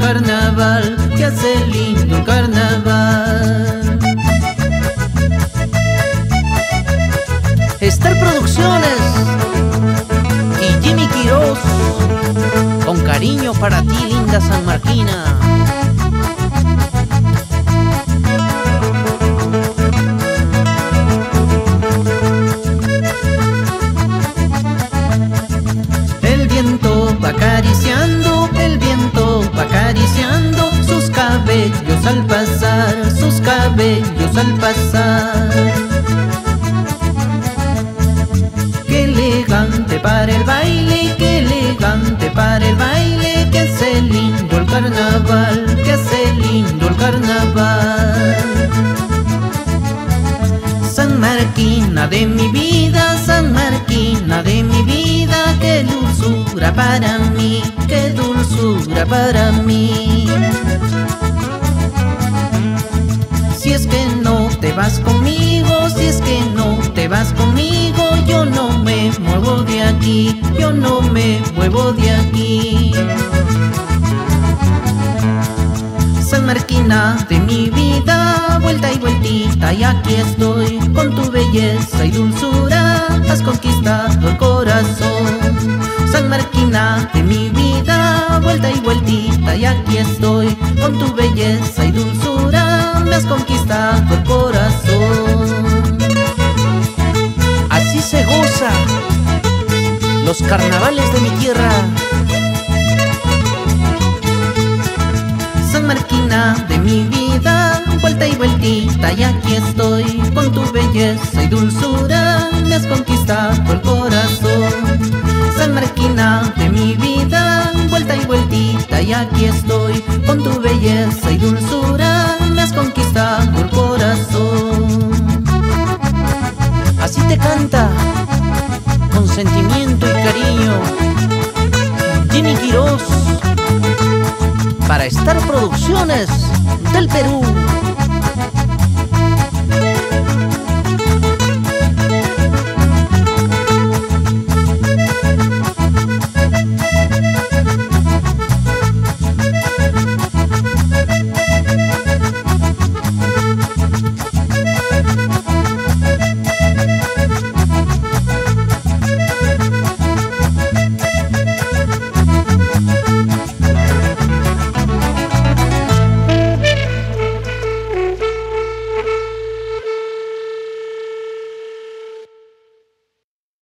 carnaval, que hace lindo el carnaval. Star Producciones y Jimmy Quiroz, con cariño para ti, linda sanmarquina. El viento va acariciando sus cabellos al pasar, sus cabellos al pasar. Qué elegante para el baile, qué elegante para el baile, que hace lindo el carnaval, que hace lindo el carnaval. Sanmarquina de mi vida, Sanmarquina de mi vida, qué dulzura para mí, qué dulzura para mí. Si es que no te vas conmigo, si es que no te vas conmigo, yo no me muevo de aquí, yo no me muevo de aquí. Sanmarquina de mi vida, vuelta y vueltita y aquí estoy. Con tu belleza y dulzura has conquistado el corazón. Sanmarquina de mi vida, vuelta y vueltita y aquí estoy. Con tu belleza y dulzura me has conquistado el corazón. Así se goza los carnavales de mi tierra. Sanmarquina de mi vida, vuelta y vueltita y aquí estoy. Con tu belleza y dulzura me has conquistado el corazón. Sanmarquina de mi vida, vuelta y vueltita y aquí estoy. Con tu belleza y dulzura me has conquistado el corazón. Así te canta, con sentimiento y cariño, Jimmy Quiroz, para Star Producciones.